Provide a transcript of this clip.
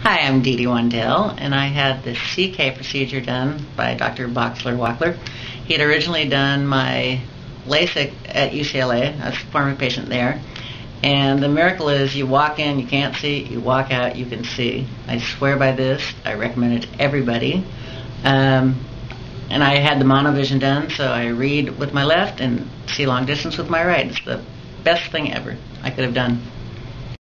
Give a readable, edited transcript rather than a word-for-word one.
Hi, I'm Dee Dee Wandell, and I had the CK procedure done by Dr. Boxer Wachler. He had originally done my LASIK at UCLA. I was a former patient there. And the miracle is you walk in, you can't see, you walk out, you can see. I swear by this. I recommend it to everybody. And I had the monovision done, so I read with my left and see long distance with my right. It's the best thing ever I could have done.